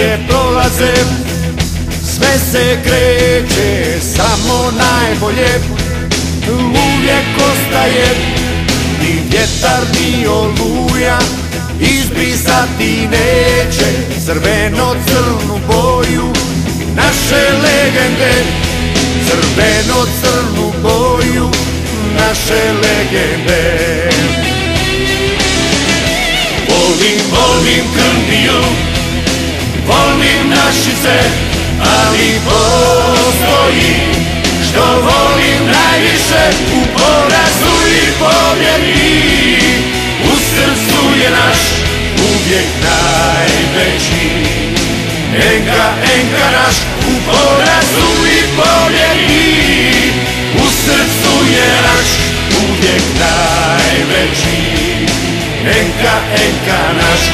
godine prolaze, sve se kreće, samo najbolje uvijek ostaje. Ni vjetar ni oluja izbrisati neće crveno-crnu boju naše legende, crveno-crnu boju naše legende. Volim Krndiju, volim Našice, ali postoji što volim najviše u porazu i pobjedi. U srcu je naš uvijek najveći, Enka naš u porazu i pobjedi. U srcu je naš uvijek najveći, Enka naš.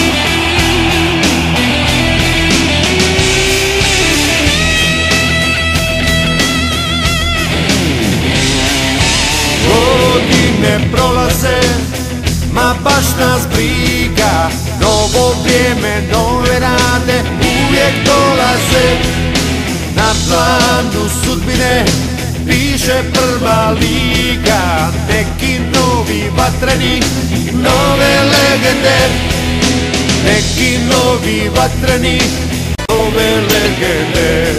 Godine prolaze, ma baš nas briga, novo vrijeme, nove nade uvijek dolaze. Na planu sudbine piše prva liga, neki novi vatreni, nove legende, neki novi vatreni, nove legende.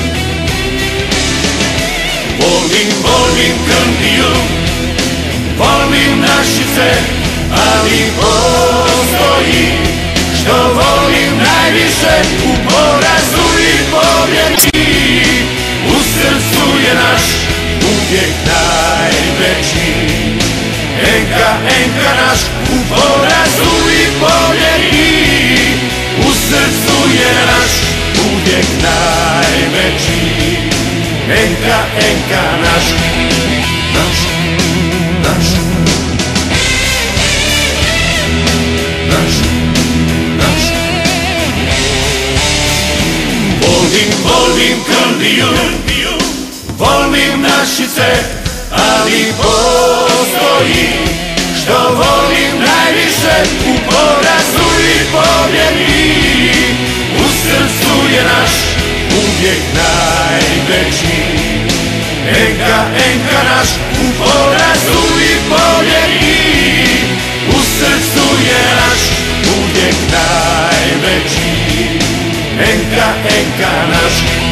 Volim Krndiju, volim Našice, ali postoji što volim najviše u porazu i pobjedi. U srcu je naš uvijek najveći, Enka naš u porazu i pobjedi. U srcu je naš uvijek najveći, Enka naš, naš, naš, naš, naš. Volim Krndiju, volim Našice, ali postoji što volim najviše u porazu i pobjedi. U srcu je naš uvijek najveći, Enka naš u porazu i pobjedi. U srcu je naš uvijek najveći, Enka naš.